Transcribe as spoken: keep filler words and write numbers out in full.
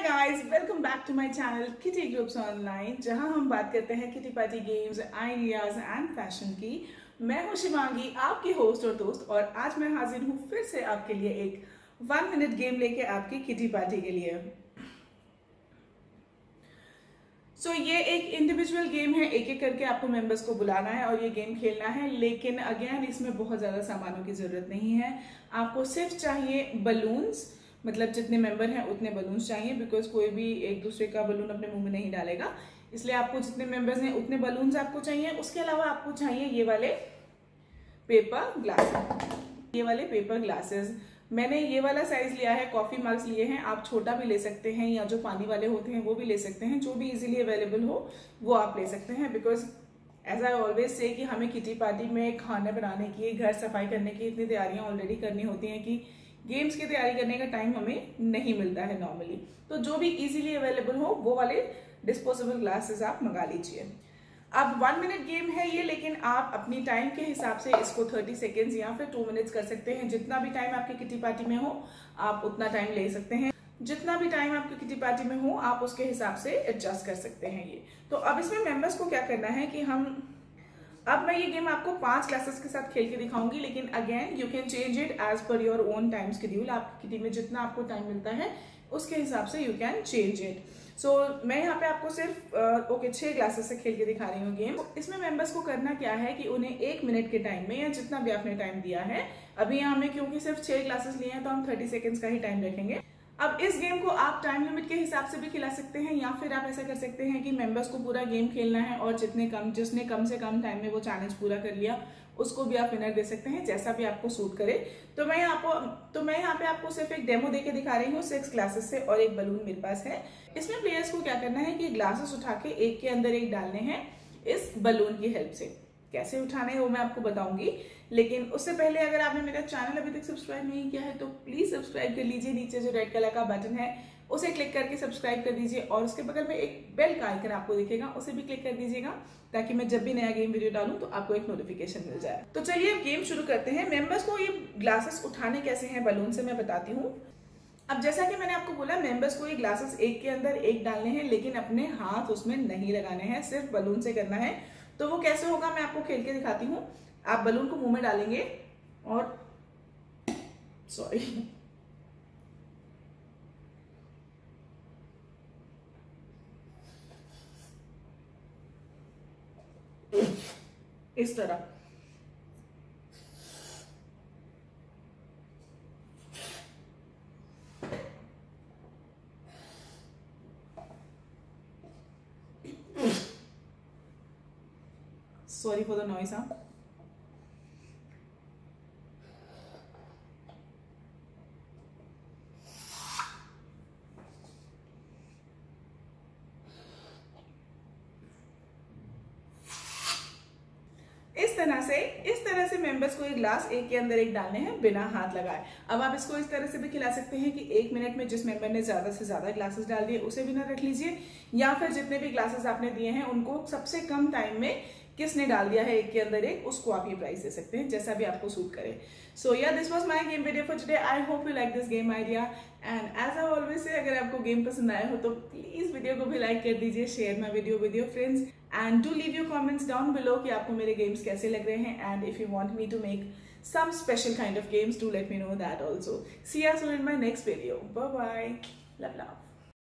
Guys, welcome back to my channel kitty groups online, जहां हम बात करते हैं kitty party games, ideas and fashion की। मैं हूं शिवांगी, आपकी होस्ट और दोस्त, और आज मैं हाजिर हूं फिर से आपके लिए एक वन मिनट गेम लेके आपकी किटी पार्टी के लिए। सो so, ये एक इंडिविजुअल गेम है, एक एक करके आपको मेंबर्स को बुलाना है और ये गेम खेलना है। लेकिन अगेन इसमें बहुत ज्यादा सामानों की जरूरत नहीं है। आपको सिर्फ चाहिए बलून्स, मतलब जितने मेंबर हैं उतने बलून्स चाहिए, बिकॉज कोई भी एक दूसरे का बलून अपने मुंह में नहीं डालेगा। इसलिए आपको जितने मेंबर्स हैं उतने बलून्स आपको चाहिए। उसके अलावा आपको चाहिए ये वाले पेपर ग्लासेस, ये वाले पेपर ग्लासेस। मैंने ये वाला साइज लिया है, कॉफी मग्स लिए हैं। आप छोटा भी ले सकते हैं या जो पानी वाले होते हैं वो भी ले सकते हैं, जो भी इजीली अवेलेबल हो वो आप ले सकते हैं। बिकॉज एज आई ऑलवेज से कि हमें किटी पार्टी में खाना बनाने की, घर सफाई करने की इतनी तैयारियां ऑलरेडी करनी होती हैं कि गेम्स की तैयारी करने का टाइम हमें नहीं मिलता है नॉर्मली। तो जो भी इजीली अवेलेबल हो वो वाले डिस्पोजेबल ग्लासेस आप मंगा लीजिए। अब वन मिनट गेम है ये, लेकिन आप अपनी टाइम के हिसाब से इसको थर्टी सेकेंड्स या फिर टू मिनट्स कर सकते हैं। जितना भी टाइम आपकी किटी पार्टी में हो आप उतना टाइम ले सकते हैं। जितना भी टाइम आपकी किटी पार्टी में हो आप उसके हिसाब से एडजस्ट कर सकते हैं ये। तो अब इसमें मेंबर्स को क्या करना है कि हम अब मैं ये गेम आपको पांच क्लासेस के साथ खेल के दिखाऊंगी, लेकिन again you can change it as per your own time schedule. आपकी किटी में जितना आपको टाइम मिलता है उसके हिसाब से you can change it. So मैं यहाँ पे आपको सिर्फ ओके uh, okay, छह क्लासेस से खेल के दिखा रही हूँ गेम। इसमें मेंबर्स को करना क्या है कि उन्हें एक मिनट के टाइम में, या जितना भी आपने टाइम दिया है, अभी यहाँ हमने क्योंकि सिर्फ छह क्लासेस लिए हैं तो हम थर्टी सेकेंड्स का ही टाइम रखेंगे। अब इस गेम को आप टाइम लिमिट के हिसाब से भी खिला सकते हैं, या फिर आप ऐसा कर सकते हैं कि मेंबर्स को पूरा गेम खेलना है और जितने कम जिसने कम से कम टाइम में वो चैलेंज पूरा कर लिया उसको भी आप विनर दे सकते हैं, जैसा भी आपको सूट करे। तो मैं यहाँ पे तो मैं यहाँ पे आपको सिर्फ एक डेमो देके दिखा रही हूँ सिक्स ग्लासेस से, और एक बलून मेरे पास है। इसमें प्लेयर्स को क्या करना है कि ग्लासेस उठा के एक के अंदर एक डालने हैं इस बलून की हेल्प से। कैसे उठाने हैं वो मैं आपको बताऊंगी, लेकिन उससे पहले अगर आपने मेरा चैनल अभी तक सब्सक्राइब नहीं किया है तो प्लीज सब्सक्राइब कर लीजिए। नीचे जो रेड कलर का बटन है उसे क्लिक करके सब्सक्राइब कर दीजिए, और उसके बगल में एक बेल का आइकन आपको दिखेगा, उसे भी क्लिक कर दीजिएगा, ताकि मैं जब भी नया गेम वीडियो डालूं तो आपको एक नोटिफिकेशन मिल जाए। तो चलिए अब गेम शुरू करते हैं। मेंबर्स को ये ग्लासेस उठाने कैसे हैं बलून से मैं बताती हूँ। अब जैसा कि मैंने आपको बोला, मेंबर्स को ये ग्लासेस एक के अंदर एक डालने हैं, लेकिन अपने हाथ उसमें नहीं लगाने हैं, सिर्फ बलून से करना है। तो वो कैसे होगा मैं आपको खेल के दिखाती हूँ। आप बलून को मुंह में डालेंगे और सॉरी इस तरह सॉरी फॉर द नॉइस। हाँ, इस तरह से इस तरह से मेंबर्स को एक ग्लास एक के अंदर एक डालने हैं बिना हाथ लगाए। अब आप इसको इस तरह से भी खिला सकते हैं कि एक मिनट में जिस मेंबर ने ज्यादा से ज्यादा ग्लासेस डाल दिए उसे विनर रख लीजिए, या फिर जितने भी ग्लासेस आपने दिए हैं उनको सबसे कम टाइम में किसने डाल दिया है एक के अंदर एक, उसको आप ये प्राइस दे सकते हैं, जैसा भी आपको सूट करे। So yeah this was my game video for today. I hope you like this game idea, and as I always say अगर आपको गेम पसंद आया हो तो प्लीज वीडियो को भी लाइक कर दीजिए, share my video with your friends, and do leave your comments down below कि आपको मेरे गेम्स कैसे लग रहे हैं। And if you want me to make some special kind of games, do let me know that also. See you soon in my next video. Bye bye. Love love.